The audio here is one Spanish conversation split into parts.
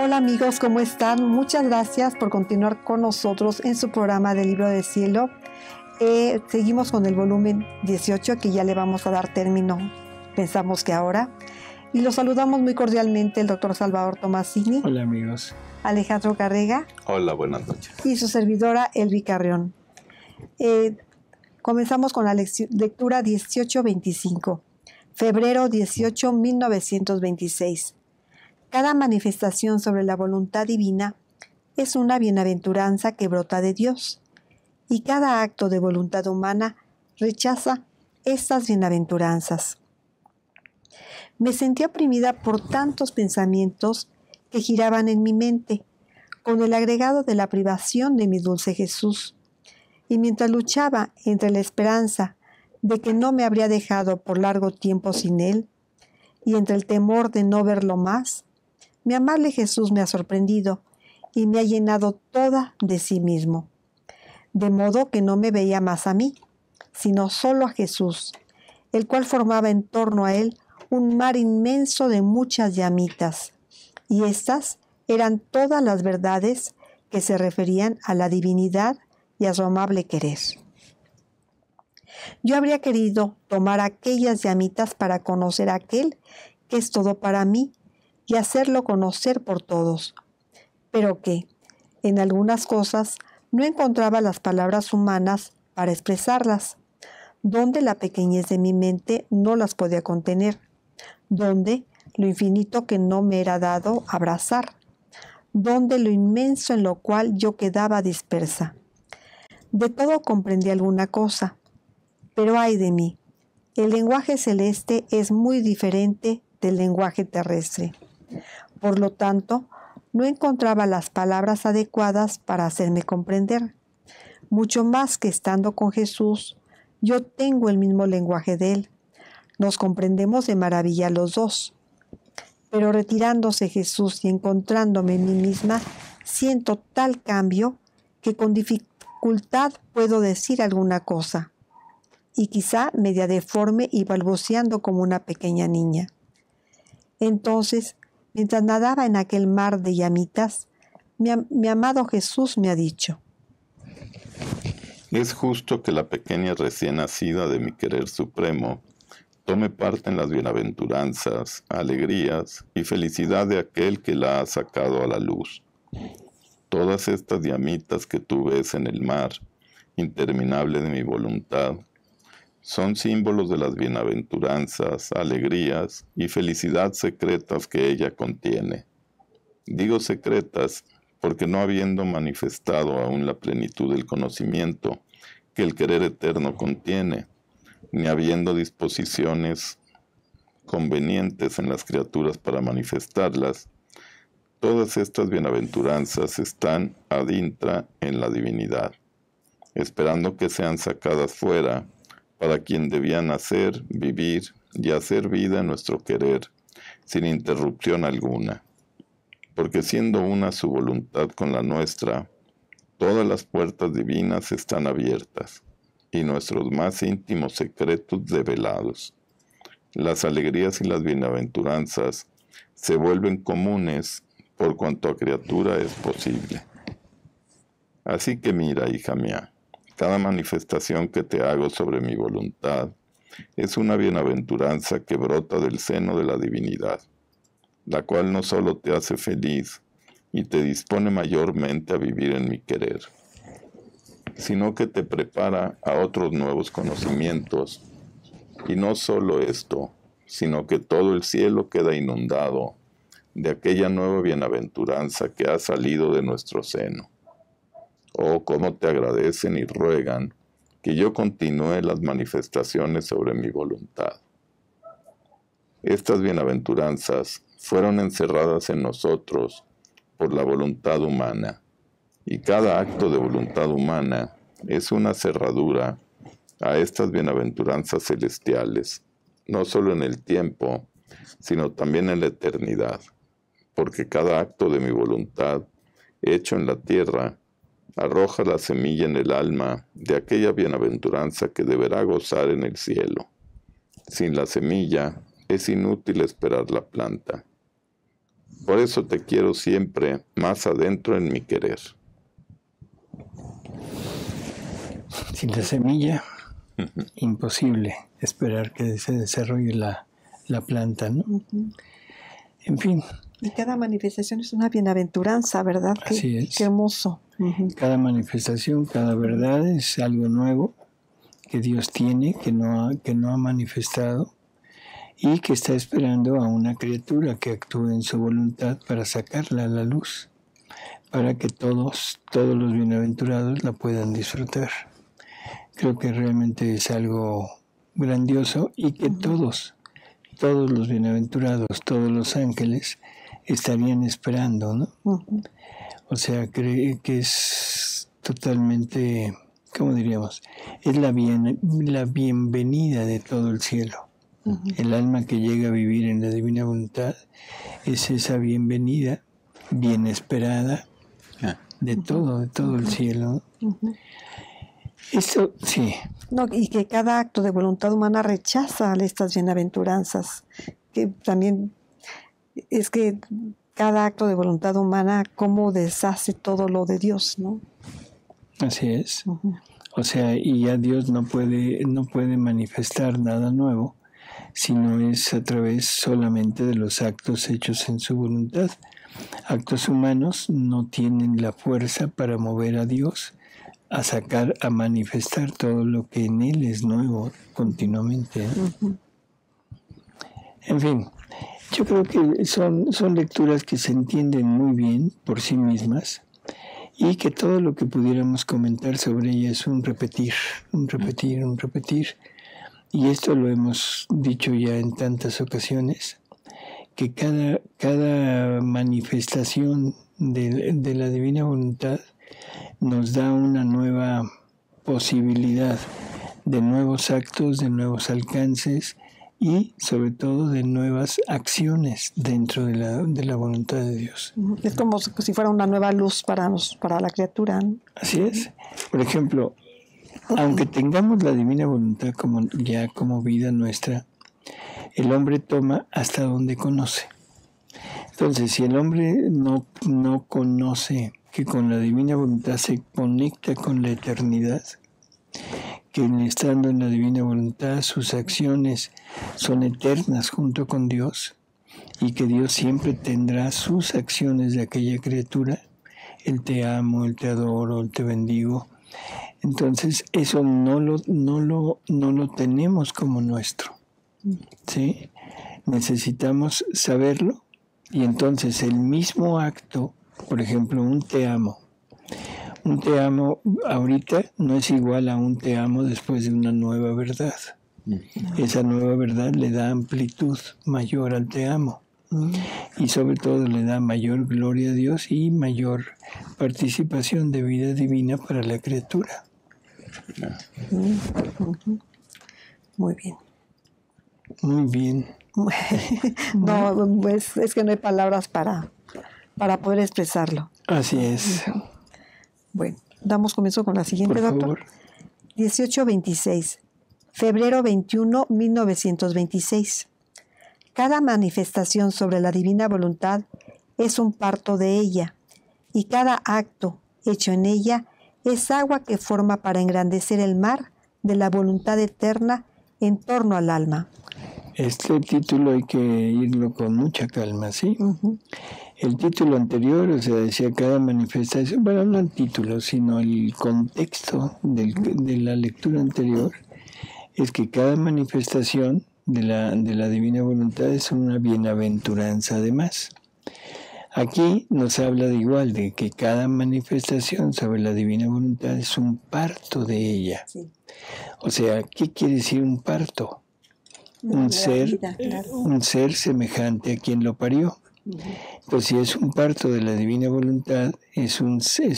Hola amigos, ¿cómo están? Muchas gracias por continuar con nosotros en su programa de Libro del Cielo. Seguimos con el volumen 18 que ya le vamos a dar término, pensamos que ahora. Y los saludamos muy cordialmente el doctor Salvador Tomasini. Hola amigos. Alejandro Carrega. Hola, buenas noches. Y su servidora Elvi Carrión. Comenzamos con la lectura 18-25. Febrero 18, 1926. Cada manifestación sobre la voluntad divina es una bienaventuranza que brota de Dios, y cada acto de voluntad humana rechaza estas bienaventuranzas. Me sentí oprimida por tantos pensamientos que giraban en mi mente, con el agregado de la privación de mi dulce Jesús, y mientras luchaba entre la esperanza de que no me habría dejado por largo tiempo sin Él, y entre el temor de no verlo más, mi amable Jesús me ha sorprendido y me ha llenado toda de sí mismo, de modo que no me veía más a mí, sino solo a Jesús, el cual formaba en torno a Él un mar inmenso de muchas llamitas, y estas eran todas las verdades que se referían a la divinidad y a su amable querer. Yo habría querido tomar aquellas llamitas para conocer a aquel que es todo para mí y hacerlo conocer por todos, pero que, en algunas cosas, no encontraba las palabras humanas para expresarlas, donde la pequeñez de mi mente no las podía contener, donde lo infinito que no me era dado abrazar, donde lo inmenso en lo cual yo quedaba dispersa. De todo comprendí alguna cosa, pero ay de mí, el lenguaje celeste es muy diferente del lenguaje terrestre. Por lo tanto, no encontraba las palabras adecuadas para hacerme comprender. Mucho más que estando con Jesús, yo tengo el mismo lenguaje de Él. Nos comprendemos de maravilla los dos. Pero retirándose Jesús y encontrándome en mí misma, siento tal cambio que con dificultad puedo decir alguna cosa, y quizá media deforme y balbuceando como una pequeña niña. Entonces, mientras nadaba en aquel mar de llamitas, mi amado Jesús me ha dicho: es justo que la pequeña recién nacida de mi querer supremo tome parte en las bienaventuranzas, alegrías y felicidad de aquel que la ha sacado a la luz. Todas estas llamitas que tú ves en el mar, interminable de mi voluntad, son símbolos de las bienaventuranzas, alegrías y felicidad secretas que ella contiene. Digo secretas porque no habiendo manifestado aún la plenitud del conocimiento que el querer eterno contiene, ni habiendo disposiciones convenientes en las criaturas para manifestarlas, todas estas bienaventuranzas están ad intra en la divinidad, esperando que sean sacadas fuera, para quien debía nacer, vivir y hacer vida en nuestro querer, sin interrupción alguna. Porque siendo una su voluntad con la nuestra, todas las puertas divinas están abiertas, y nuestros más íntimos secretos develados. Las alegrías y las bienaventuranzas se vuelven comunes por cuanto a criatura es posible. Así que mira, hija mía, cada manifestación que te hago sobre mi voluntad es una bienaventuranza que brota del seno de la divinidad, la cual no solo te hace feliz y te dispone mayormente a vivir en mi querer, sino que te prepara a otros nuevos conocimientos, y no solo esto, sino que todo el cielo queda inundado de aquella nueva bienaventuranza que ha salido de nuestro seno. Oh, cómo te agradecen y ruegan que yo continúe las manifestaciones sobre mi voluntad. Estas bienaventuranzas fueron encerradas en nosotros por la voluntad humana, y cada acto de voluntad humana es una cerradura a estas bienaventuranzas celestiales, no solo en el tiempo, sino también en la eternidad, porque cada acto de mi voluntad, hecho en la tierra, arroja la semilla en el alma de aquella bienaventuranza que deberá gozar en el cielo. Sin la semilla es inútil esperar la planta. Por eso te quiero siempre más adentro en mi querer. Sin la semilla, imposible esperar que se desarrolle la planta, ¿no? En fin. Y cada manifestación es una bienaventuranza, ¿verdad? Así es. Qué hermoso. Cada manifestación, cada verdad es algo nuevo que Dios tiene, que no ha manifestado y que está esperando a una criatura que actúe en su voluntad para sacarla a la luz, para que todos los bienaventurados la puedan disfrutar. Creo que realmente es algo grandioso y que todos los bienaventurados, todos los ángeles estarían esperando, ¿no? O sea, creo que es totalmente, ¿cómo diríamos? Es la bienvenida de todo el cielo. El alma que llega a vivir en la divina voluntad es esa bienvenida, bien esperada de todo el cielo. Esto, sí. No, y que cada acto de voluntad humana rechaza estas bienaventuranzas. Que también es que cada acto de voluntad humana, cómo deshace todo lo de Dios, ¿no? Así es. O sea, y ya Dios no puede manifestar nada nuevo, sino es a través solamente de los actos hechos en su voluntad. Actos humanos no tienen la fuerza para mover a Dios a manifestar todo lo que en Él es nuevo continuamente. En fin, yo creo que son lecturas que se entienden muy bien por sí mismas y que todo lo que pudiéramos comentar sobre ellas es un repetir. Y esto lo hemos dicho ya en tantas ocasiones, que cada manifestación de la divina voluntad nos da una nueva posibilidad de nuevos actos, de nuevos alcances y sobre todo de nuevas acciones dentro de la voluntad de Dios. Es como si fuera una nueva luz para la criatura, ¿no? Así es. Por ejemplo, aunque tengamos la divina voluntad como vida nuestra, el hombre toma hasta donde conoce. Entonces, si el hombre no conoce que con la divina voluntad se conecta con la eternidad, que estando en la divina voluntad sus acciones son eternas junto con Dios y que Dios siempre tendrá sus acciones de aquella criatura, el te amo, el te adoro, el te bendigo. Entonces eso no lo tenemos como nuestro, ¿sí? Necesitamos saberlo y entonces el mismo acto, por ejemplo, un te amo ahorita no es igual a un te amo después de una nueva verdad. Esa nueva verdad le da amplitud mayor al te amo y sobre todo le da mayor gloria a Dios y mayor participación de vida divina para la criatura. Muy bien. Muy bien. No, pues es que no hay palabras para poder expresarlo. Así es. Bueno, damos comienzo con la siguiente, por doctor. Favor. 1826, febrero 21, 1926. Cada manifestación sobre la divina voluntad es un parto de ella, y cada acto hecho en ella es agua que forma para engrandecer el mar de la voluntad eterna en torno al alma. Este título hay que irlo con mucha calma, ¿sí? El título anterior, o sea, decía cada manifestación, bueno, no el título, sino el contexto de la lectura anterior, es que cada manifestación de la divina voluntad es una bienaventuranza además. Aquí nos habla de que cada manifestación sobre la divina voluntad es un parto de ella. Sí. O sea, ¿qué quiere decir un parto? Un ser semejante a quien lo parió. Pues si es un parto de la divina voluntad, es un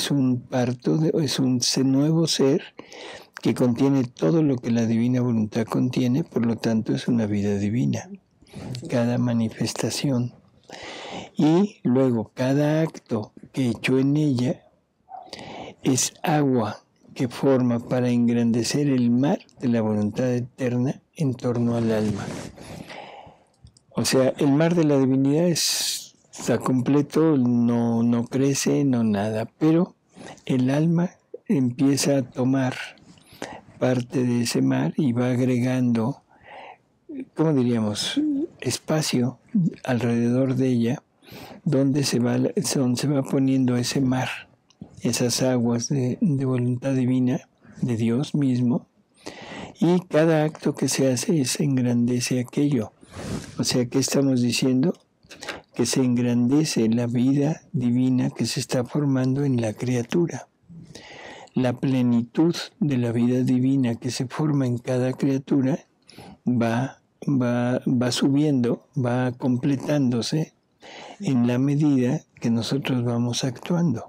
nuevo ser que contiene todo lo que la divina voluntad contiene, por lo tanto es una vida divina. Cada manifestación. Y luego cada acto que hecho en ella es agua que forma para engrandecer el mar de la voluntad eterna en torno al alma. O sea, el mar de la divinidad es está completo, no crece, no nada, pero el alma empieza a tomar parte de ese mar y va agregando, ¿cómo diríamos?, espacio alrededor de ella, donde se va poniendo ese mar, esas aguas de voluntad divina, de Dios mismo, y cada acto que se hace se engrandece aquello. O sea, ¿qué estamos diciendo? Que se engrandece la vida divina que se está formando en la criatura. La plenitud de la vida divina que se forma en cada criatura va subiendo, va completándose en la medida que nosotros vamos actuando.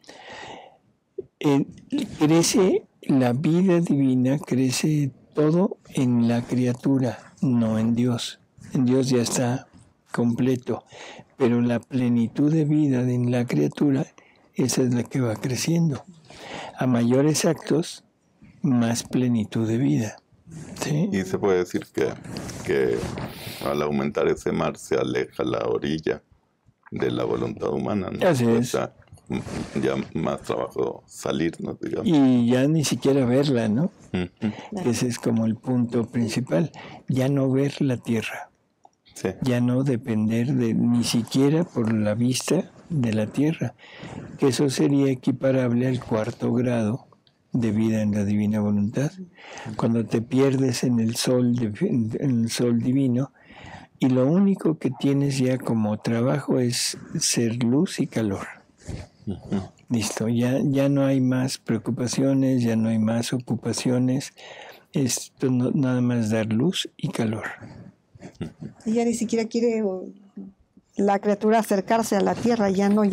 Crece la vida divina, crece todo en la criatura, no en Dios. En Dios ya está completo, pero la plenitud de vida en la criatura, esa es la que va creciendo. A mayores actos, más plenitud de vida. ¿Sí? Y se puede decir que al aumentar ese mar se aleja la orilla de la voluntad humana, ¿no? Así es. Ya más trabajo salirnos, digamos. Y ya ni siquiera verla, ¿no? Ese es como el punto principal. Ya no ver la tierra. Sí. Ya no depender ni siquiera por la vista de la tierra. Que eso sería equiparable al 4º grado de vida en la divina voluntad. Cuando te pierdes en el sol divino y lo único que tienes ya como trabajo es ser luz y calor. Listo, ya no hay más preocupaciones, ya no hay más ocupaciones. Esto nada más dar luz y calor. Ella ni siquiera quiere la criatura acercarse a la tierra, ya la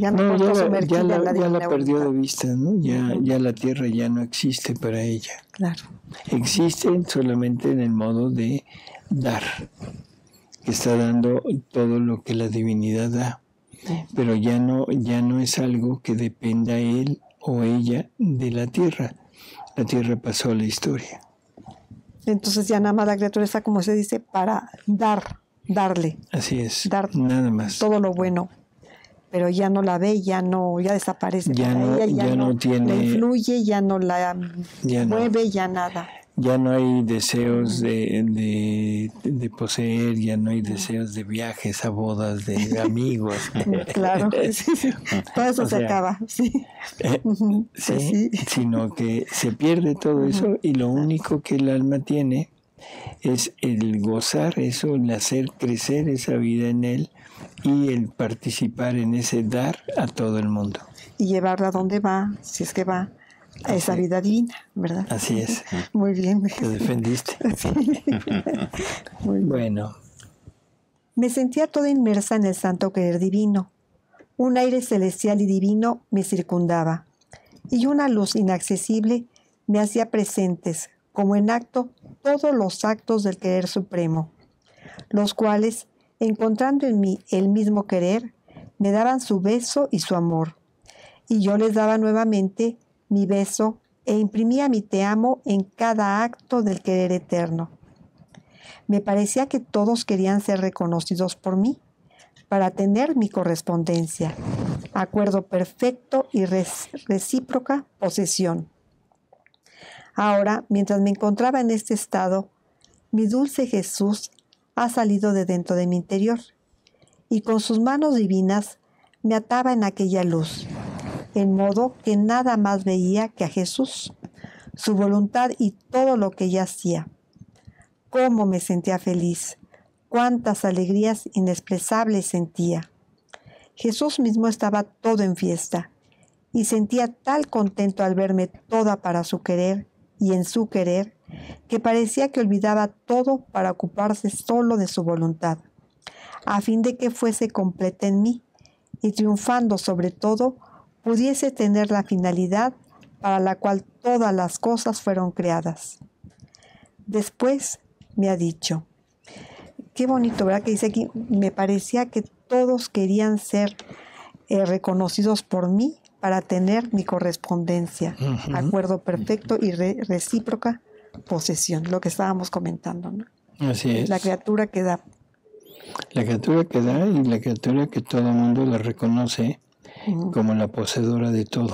perdió de vista, ¿no? Ya la tierra ya no existe para ella. Claro. Existe solamente en el modo de dar, que está dando todo lo que la divinidad da. Pero ya no es algo que dependa él o ella de la tierra. La tierra pasó a la historia. Entonces ya nada más la criatura está, como se dice, para darle. Así es, dar nada más. Todo lo bueno. Pero ya no la ve, ya desaparece. Ya no tiene, le influye, ya no la mueve, ya nada. Ya no hay deseos de poseer, ya no hay deseos de viajes a bodas de amigos. Claro, sí. Todo eso se acaba. Sí. Sí, sino que se pierde todo eso y lo único que el alma tiene es el gozar eso, el hacer crecer esa vida en él y el participar en ese dar a todo el mundo. Y llevarla donde va, si es que va, a esa vida divina, ¿verdad? Así es. Muy bien. Te defendiste. Sí. Muy bien. Bueno. Me sentía toda inmersa en el santo querer divino. Un aire celestial y divino me circundaba, y una luz inaccesible me hacía presentes, como en acto, todos los actos del querer supremo, los cuales, encontrando en mí el mismo querer, me daban su beso y su amor, y yo les daba nuevamente mi beso e imprimía mi te amo en cada acto del querer eterno. Me parecía que todos querían ser reconocidos por mí, para tener mi correspondencia, acuerdo perfecto y recíproca posesión. Ahora, mientras me encontraba en este estado, mi dulce Jesús ha salido de dentro de mi interior, y con sus manos divinas me ataba en aquella luz, en modo que nada más veía que a Jesús, su voluntad y todo lo que ella hacía. Cómo me sentía feliz, cuántas alegrías inexpresables sentía. Jesús mismo estaba todo en fiesta, y sentía tal contento al verme toda para su querer y en su querer, que parecía que olvidaba todo para ocuparse solo de su voluntad, a fin de que fuese completa en mí, y triunfando sobre todo, pudiese tener la finalidad para la cual todas las cosas fueron creadas. Después me ha dicho, qué bonito, ¿verdad? Que dice aquí, me parecía que todos querían ser reconocidos por mí para tener mi correspondencia, acuerdo perfecto y recíproca posesión, lo que estábamos comentando, ¿no? Así es. La criatura que da La criatura que da y la criatura que todo el mundo la reconoce como la poseedora de todo.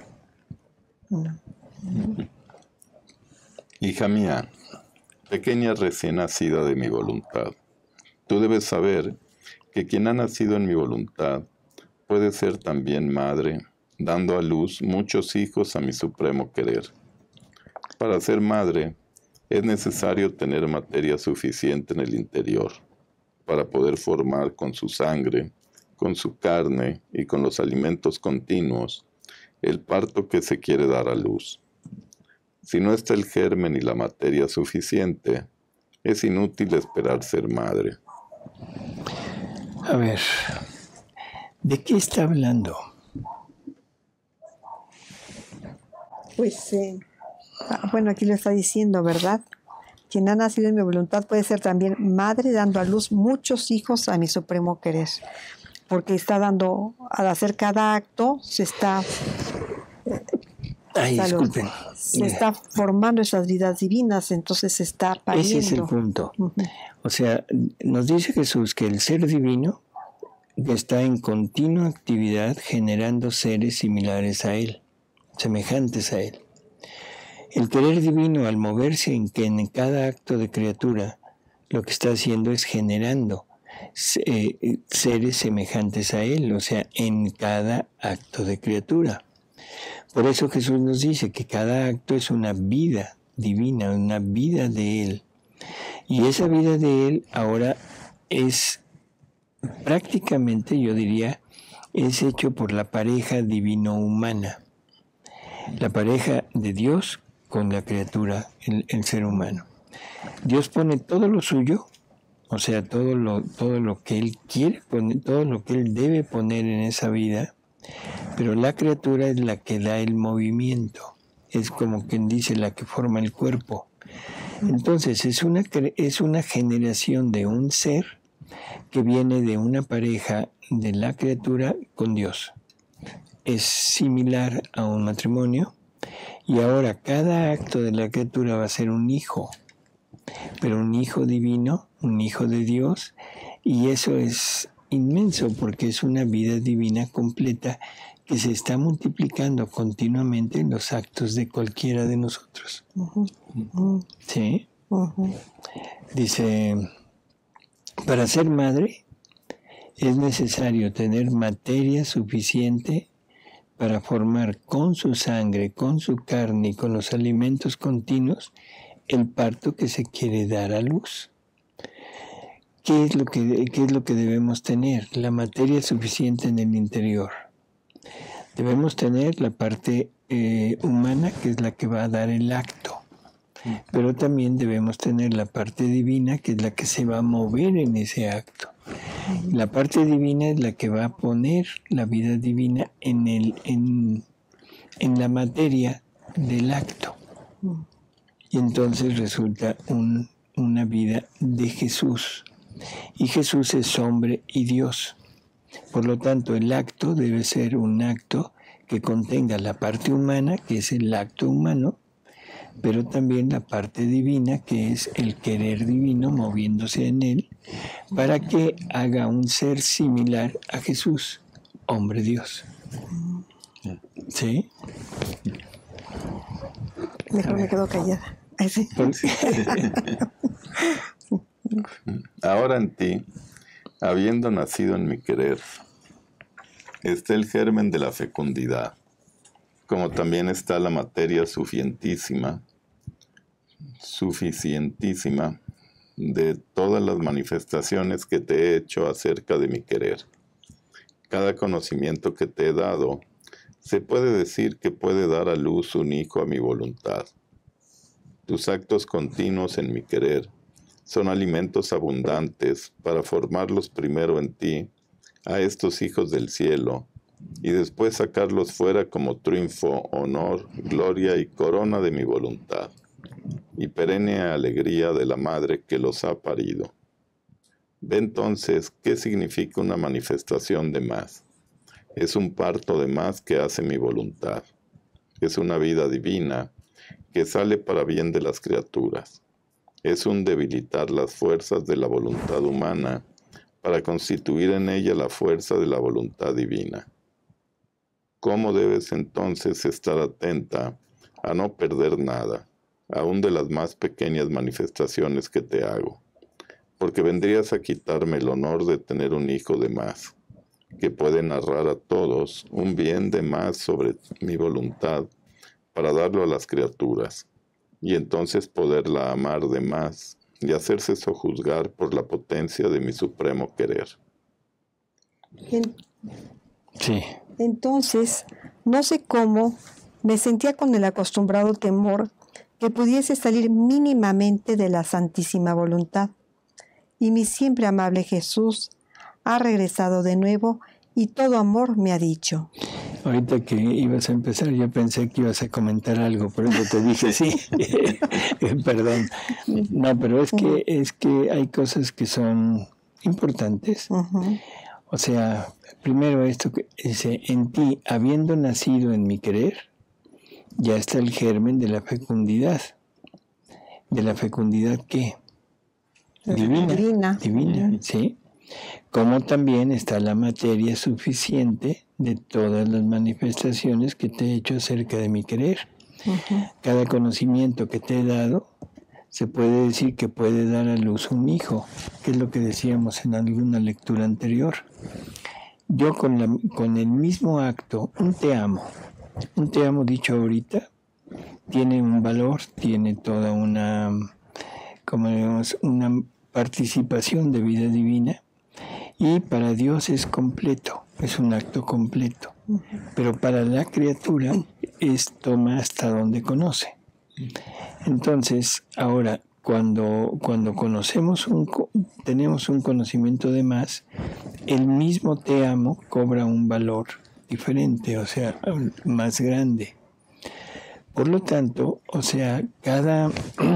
Hija mía, pequeña recién nacida de mi voluntad, tú debes saber que quien ha nacido en mi voluntad puede ser también madre, dando a luz muchos hijos a mi supremo querer. Para ser madre, es necesario tener materia suficiente en el interior para poder formar con su sangre, con su carne y con los alimentos continuos el parto que se quiere dar a luz. Si no está el germen y la materia suficiente, es inútil esperar ser madre. A ver, ¿de qué está hablando? Pues, bueno, aquí lo está diciendo, ¿verdad? Quien ha nacido en mi voluntad puede ser también madre, dando a luz muchos hijos a mi supremo querer. Porque está dando, al hacer cada acto, se está... Disculpen. Se está formando esas vidas divinas, entonces se está pariendo. Ese es el punto. O sea, nos dice Jesús que el ser divino está en continua actividad generando seres similares a Él, semejantes a Él. El querer divino, al moverse en cada acto de criatura, lo que está haciendo es generando seres semejantes a Él, o sea, en cada acto de criatura. Por eso Jesús nos dice que cada acto es una vida divina, una vida de Él. Y esa vida de Él ahora es prácticamente, yo diría, es hecho por la pareja divino-humana. La pareja de Dios con la criatura, el ser humano. Dios pone todo lo suyo, o sea, todo lo que Él quiere poner, todo lo que Él debe poner en esa vida, pero la criatura es la que da el movimiento, es como quien dice la que forma el cuerpo. Entonces es una generación de un ser que viene de una pareja de la criatura con Dios. Es similar a un matrimonio y ahora cada acto de la criatura va a ser un hijo, pero un hijo divino, un hijo de Dios, y eso es inmenso porque es una vida divina completa que se está multiplicando continuamente en los actos de cualquiera de nosotros. ¿Sí? Dice, para ser madre es necesario tener materia suficiente para formar con su sangre, con su carne y con los alimentos continuos el parto que se quiere dar a luz. ¿Qué es lo que debemos tener? La materia suficiente en el interior. Debemos tener la parte humana, que es la que va a dar el acto. Pero también debemos tener la parte divina, que es la que se va a mover en ese acto. La parte divina es la que va a poner la vida divina en la materia del acto. Y entonces resulta una vida de Jesús. Y Jesús es hombre y Dios. Por lo tanto, el acto debe ser un acto que contenga la parte humana, que es el acto humano, pero también la parte divina, que es el querer divino moviéndose en él, para que haga un ser similar a Jesús, hombre Dios. ¿Sí? Mejor me quedo callada. Sí. Ahora en ti, habiendo nacido en mi querer, está el germen de la fecundidad, como también está la materia suficientísima de todas las manifestaciones que te he hecho acerca de mi querer. Cada conocimiento que te he dado, se puede decir que puede dar a luz un hijo a mi voluntad. Tus actos continuos en mi querer son alimentos abundantes para formarlos primero en ti, a estos hijos del cielo, y después sacarlos fuera como triunfo, honor, gloria y corona de mi voluntad, y perenne alegría de la madre que los ha parido. Ve entonces qué significa una manifestación de más. Es un parto de más que hace mi voluntad. Es una vida divina que sale para bien de las criaturas. Es un debilitar las fuerzas de la voluntad humana para constituir en ella la fuerza de la voluntad divina. ¿Cómo debes entonces estar atenta a no perder nada, aun de las más pequeñas manifestaciones que te hago? Porque vendrías a quitarme el honor de tener un hijo de más, que puede narrar a todos un bien de más sobre mi voluntad para darlo a las criaturas, y entonces poderla amar de más y hacerse sojuzgar por la potencia de mi supremo querer. Sí. Entonces, no sé cómo, me sentía con el acostumbrado temor que pudiese salir mínimamente de la santísima voluntad. Y mi siempre amable Jesús ha regresado de nuevo y todo amor me ha dicho. Ahorita que ibas a empezar, yo pensé que ibas a comentar algo, por eso te dije sí. Perdón. No, pero es que hay cosas que son importantes. Uh-huh. O sea, primero esto que dice, en ti, habiendo nacido en mi querer, ya está el germen de la fecundidad. ¿De la fecundidad qué? Divina, uh-huh. ¿sí? Como también está la materia suficiente de todas las manifestaciones que te he hecho acerca de mi querer. Uh-huh. Cada conocimiento que te he dado, se puede decir que puede dar a luz un hijo, que es lo que decíamos en alguna lectura anterior. Yo con el mismo acto, un te amo dicho ahorita, tiene un valor, tiene toda una, como digamos, una participación de vida divina, y para Dios es completo, es un acto completo, pero para la criatura toma hasta donde conoce. Entonces, ahora, cuando tenemos un conocimiento de más, el mismo te amo cobra un valor diferente, o sea, más grande. Por lo tanto, o sea, cada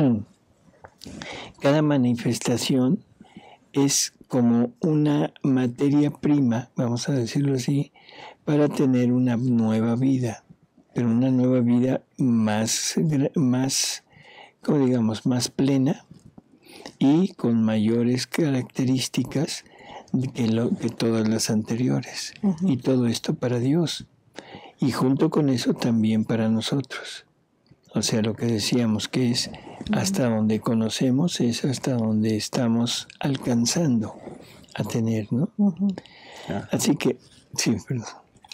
manifestación es como una materia prima, vamos a decirlo así, para tener una nueva vida, pero una nueva vida más como digamos, más plena y con mayores características que todas las anteriores. Uh-huh. Y todo esto para Dios. Y junto con eso también para nosotros. O sea, lo que decíamos que es hasta donde conocemos, es hasta donde estamos alcanzando a tener, ¿no? Uh-huh. Así que, sí, perdón.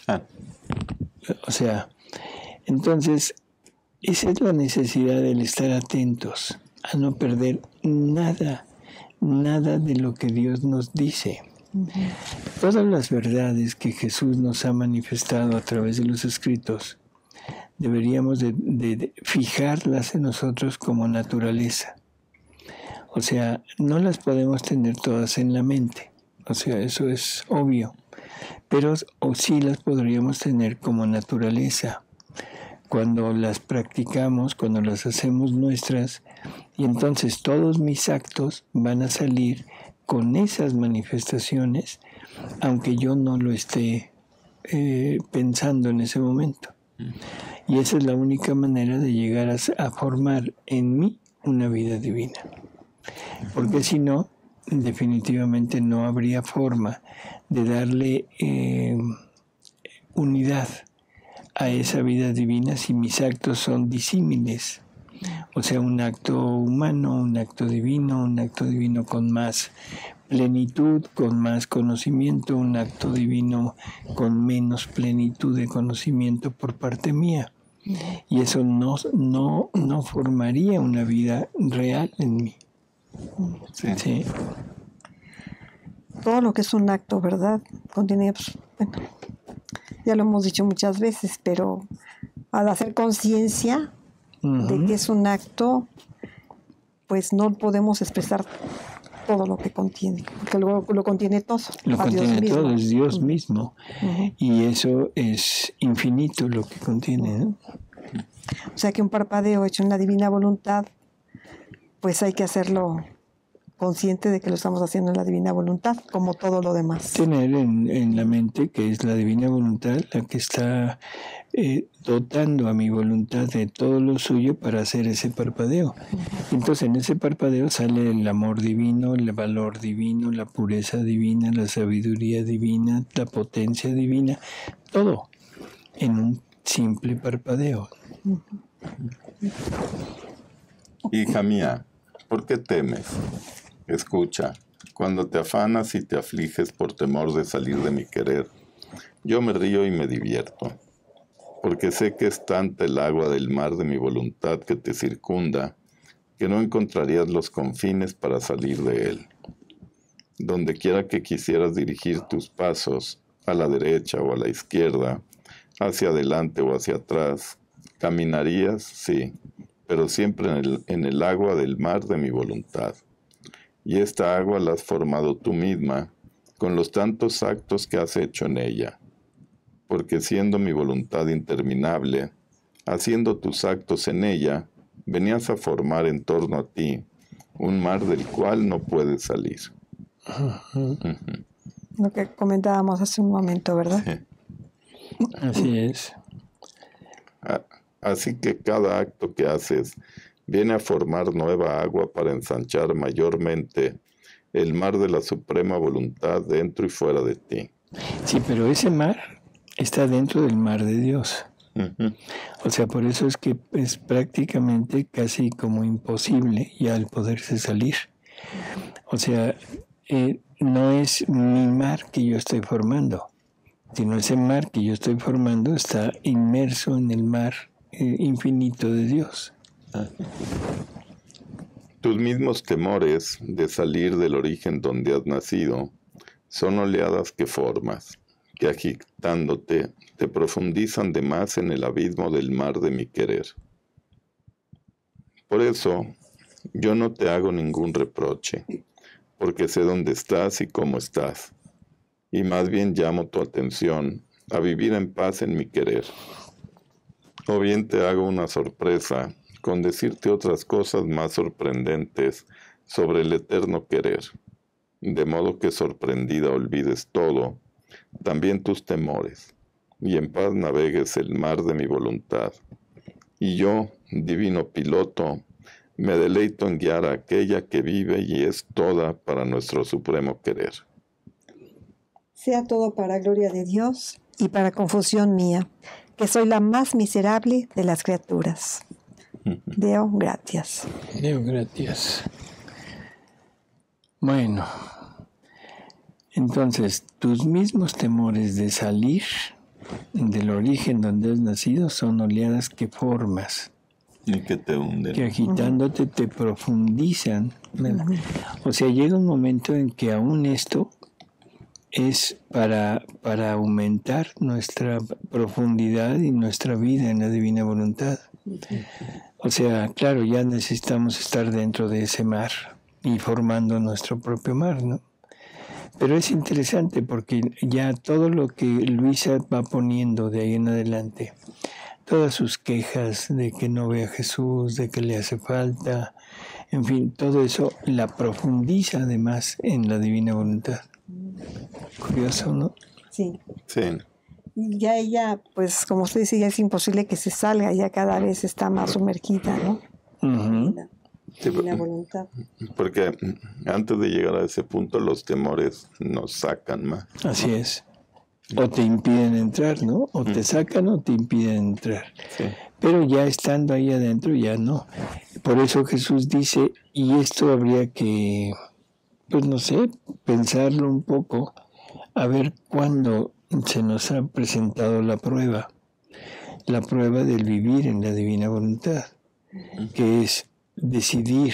O sea, entonces, esa es la necesidad del estar atentos a no perder nada de lo que Dios nos dice. Uh-huh. Todas las verdades que Jesús nos ha manifestado a través de los escritos, deberíamos de fijarlas en nosotros como naturaleza. O sea, no las podemos tener todas en la mente. O sea, eso es obvio. Pero sí las podríamos tener como naturaleza. Cuando las practicamos, cuando las hacemos nuestras, y entonces todos mis actos van a salir con esas manifestaciones, aunque yo no lo esté pensando en ese momento. Y esa es la única manera de llegar a formar en mí una vida divina. Porque si no, definitivamente no habría forma de darle unidad a esa vida divina si mis actos son disímiles. O sea, un acto humano, un acto divino con más plenitud, con más conocimiento, un acto divino con menos plenitud de conocimiento por parte mía. Y eso no formaría una vida real en mí. Sí. Sí. Todo lo que es un acto, ¿verdad? Contiene, pues, bueno, ya lo hemos dicho muchas veces, pero al hacer conciencia de que es un acto, pues no podemos expresar todo lo que contiene, porque lo contiene todo. Lo contiene todo, es Dios mismo. Y eso es infinito lo que contiene, ¿no? O sea que un parpadeo hecho en la divina voluntad, pues hay que hacerlo consciente de que lo estamos haciendo en la divina voluntad, como todo lo demás. Tener en la mente que es la divina voluntad la que está dotando a mi voluntad de todo lo suyo para hacer ese parpadeo. Entonces en ese parpadeo sale el amor divino, el valor divino, la pureza divina, la sabiduría divina, la potencia divina, todo en un simple parpadeo. Hija mía, ¿por qué temes? Escucha, cuando te afanas y te afliges por temor de salir de mi querer, yo me río y me divierto, porque sé que es tanta el agua del mar de mi voluntad que te circunda, que no encontrarías los confines para salir de él. Donde quiera que quisieras dirigir tus pasos, a la derecha o a la izquierda, hacia adelante o hacia atrás, caminarías, sí, pero siempre en el agua del mar de mi voluntad. Y esta agua la has formado tú misma, con los tantos actos que has hecho en ella. Porque siendo mi voluntad interminable, haciendo tus actos en ella, venías a formar en torno a ti un mar del cual no puedes salir. Lo que comentábamos hace un momento, ¿verdad? Sí. Así es. Así que cada acto que haces viene a formar nueva agua para ensanchar mayormente el mar de la suprema voluntad dentro y fuera de ti. Sí, pero ese mar está dentro del mar de Dios. O sea, por eso es que es prácticamente casi como imposible ya el poderse salir. O sea, no es mi mar que yo estoy formando, sino ese mar que yo estoy formando está inmerso en el mar infinito de Dios. Tus mismos temores de salir del origen donde has nacido son oleadas que formas, que agitándote te profundizan de más en el abismo del mar de mi querer. Por eso, yo no te hago ningún reproche, porque sé dónde estás y cómo estás, y más bien llamo tu atención a vivir en paz en mi querer. O bien te hago una sorpresa con decirte otras cosas más sorprendentes sobre el eterno querer, de modo que sorprendida olvides todo, también tus temores, y en paz navegues el mar de mi voluntad. Y yo, divino piloto, me deleito en guiar a aquella que vive y es toda para nuestro supremo querer. Sea todo para gloria de Dios y para confusión mía, que soy la más miserable de las criaturas. Deo gratias. Deo gratias. Bueno, entonces tus mismos temores de salir del origen donde has nacido son oleadas que formas. Y que te hunden. Que agitándote te profundizan. O sea, llega un momento en que aún esto es para aumentar nuestra profundidad y nuestra vida en la divina voluntad. O sea, claro, ya necesitamos estar dentro de ese mar y formando nuestro propio mar, ¿no? Pero es interesante porque ya todo lo que Luisa va poniendo de ahí en adelante, todas sus quejas de que no ve a Jesús, de que le hace falta, en fin, todo eso la profundiza además en la divina voluntad. Curioso, ¿no? Sí. Sí. Ya ella, pues como usted dice, ya es imposible que se salga, ya cada vez está más sumergida, ¿no? En la voluntad. Porque antes de llegar a ese punto los temores nos sacan más. Así es. O te impiden entrar, ¿no? O te sacan o te impiden entrar. Sí. Pero ya estando ahí adentro ya no. Por eso Jesús dice, y esto habría que, pues no sé, pensarlo un poco, a ver cuándo se nos ha presentado la prueba del vivir en la divina voluntad, que es decidir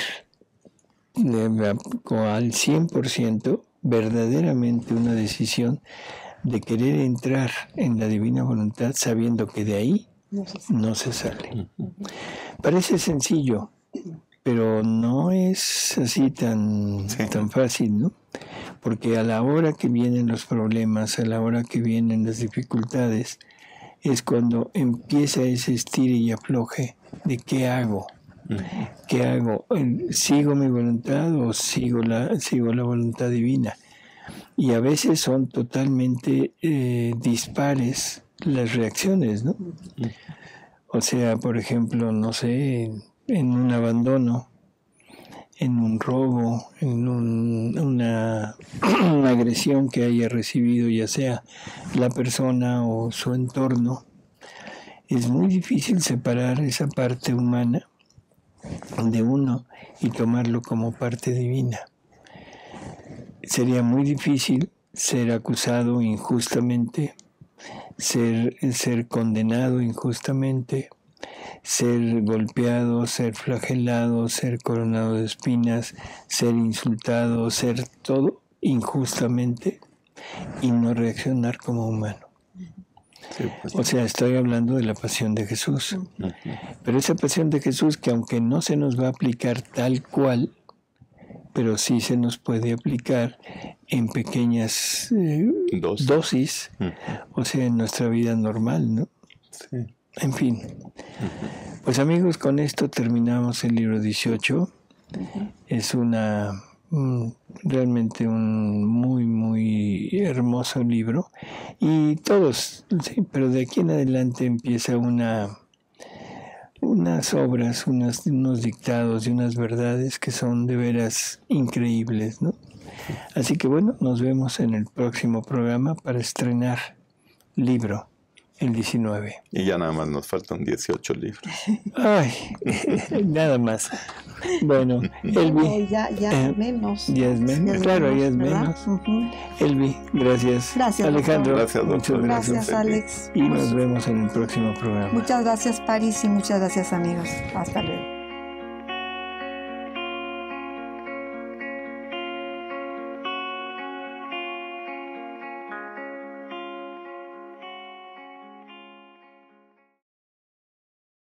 al 100% verdaderamente una decisión de querer entrar en la divina voluntad sabiendo que de ahí no se sale. Parece sencillo, pero no es así tan fácil, ¿no? Porque a la hora que vienen los problemas, a la hora que vienen las dificultades, es cuando empieza ese estire y afloje de qué hago. ¿Qué hago? ¿Sigo mi voluntad o sigo la voluntad divina? Y a veces son totalmente dispares las reacciones, ¿no? O sea, por ejemplo, no sé, en un abandono, en un robo, en una agresión que haya recibido, ya sea la persona o su entorno, es muy difícil separar esa parte humana de uno y tomarlo como parte divina. Sería muy difícil ser acusado injustamente, ser condenado injustamente, ser golpeado, ser flagelado, ser coronado de espinas, ser insultado, ser todo injustamente y no reaccionar como humano. Sí, pues. O sea, estoy hablando de la pasión de Jesús. Pero esa pasión de Jesús, que aunque no se nos va a aplicar tal cual, pero sí se nos puede aplicar en pequeñas dosis, o sea, en nuestra vida normal, ¿no? Sí. En fin. Pues amigos, con esto terminamos el libro 18. Es realmente un muy, muy hermoso libro. Y todos, sí, pero de aquí en adelante empieza unas obras, unos dictados y unas verdades que son de veras increíbles, ¿no? Así que bueno, nos vemos en el próximo programa para estrenar libro, el 19. Y ya nada más nos faltan 18 libros. Ay, nada más. Bueno, Elvi. Ya menos. Ya es menos, claro, ya es ¿verdad? menos. Elvi, gracias. Gracias, Alejandro, doctor. Gracias, muchas doctor. gracias. Gracias, Alex. Y nos vemos en el próximo programa. Muchas gracias, París, y muchas gracias, amigos. Hasta luego.